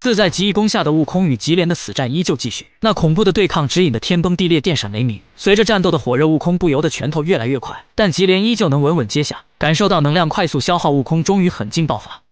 自在极意攻下的悟空与吉连的死战依旧继续，那恐怖的对抗指引的天崩地裂，电闪雷鸣。随着战斗的火热，悟空不由得拳头越来越快，但吉连依旧能稳稳接下。感受到能量快速消耗，悟空终于狠劲爆发。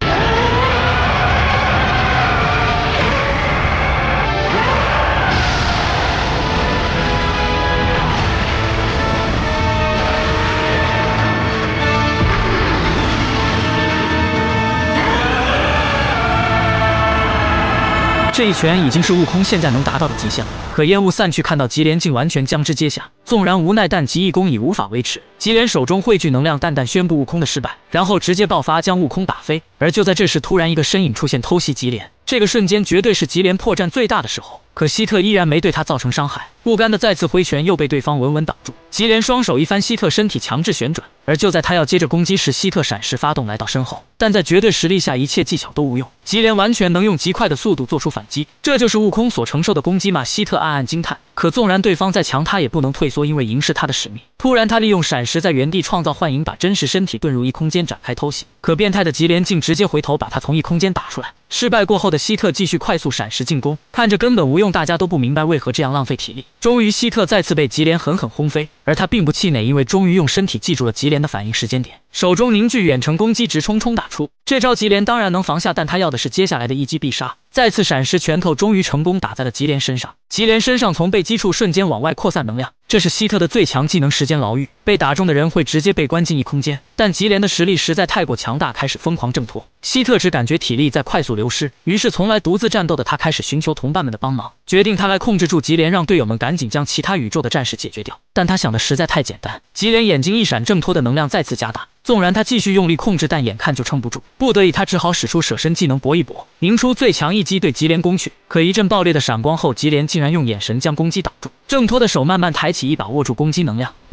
这一拳已经是悟空现在能达到的极限了。可烟雾散去，看到吉连竟完全将之接下，纵然无奈，但极意功已无法维持。吉连手中汇聚能量，淡淡宣布悟空的失败，然后直接爆发将悟空打飞。而就在这时，突然一个身影出现，偷袭吉连。这个瞬间绝对是吉连破绽最大的时候。 可希特依然没对他造成伤害，不甘的再次挥拳，又被对方稳稳挡住。吉连双手一翻，希特身体强制旋转，而就在他要接着攻击时，希特闪失发动来到身后，但在绝对实力下，一切技巧都无用。吉连完全能用极快的速度做出反击，这就是悟空所承受的攻击吗？希特暗暗惊叹。可纵然对方再强，他也不能退缩，因为赢是他的使命。突然，他利用闪失在原地创造幻影，把真实身体遁入异空间展开偷袭。可变态的吉连竟直接回头把他从异空间打出来。 失败过后的希特继续快速闪失进攻，看着根本无用，大家都不明白为何这样浪费体力。终于，希特再次被吉连狠狠轰飞，而他并不气馁，因为终于用身体记住了吉连的反应时间点，手中凝聚远程攻击，直冲打出。这招吉连当然能防下，但他要的是接下来的一击必杀。再次闪失，拳头终于成功打在了吉连身上。吉连身上从被击处瞬间往外扩散能量，这是希特的最强技能时间牢狱。被打中的人会直接被关进异空间，但吉连的实力实在太过强大，开始疯狂挣脱。希特只感觉体力在快速流失，于是从来独自战斗的他开始寻求同伴们的帮忙，决定他来控制住吉连，让队友们赶紧将其他宇宙的战士解决掉。但他想的实在太简单，吉连眼睛一闪，挣脱的能量再次加大。纵然他继续用力控制，但眼看就撑不住，不得已他只好使出舍身技能搏一搏，凝出最强一击对吉连攻去。可一阵爆裂的闪光后，吉连竟然用眼神将攻击挡住，挣脱的手慢慢抬起，一把握住攻击能量。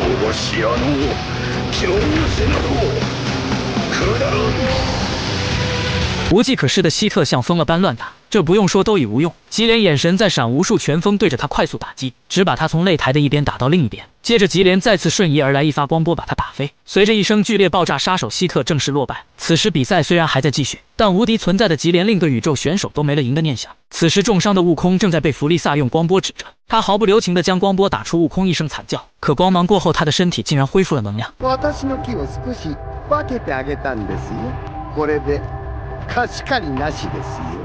无计可施的希特像疯了般乱打，这不用说都已无用。吉连眼神再闪，无数拳风对着他快速打击，只把他从擂台的一边打到另一边。接着吉连再次瞬移而来，一发光波把他打飞。随着一声剧烈爆炸，杀手希特正式落败。此时比赛虽然还在继续，但无敌存在的吉连令对宇宙选手都没了赢的念想。此时重伤的悟空正在被弗利萨用光波指着，他毫不留情地将光波打出，悟空一声惨叫。可光芒过后，他的身体竟然恢复了能量。 貸し借りなしですよ。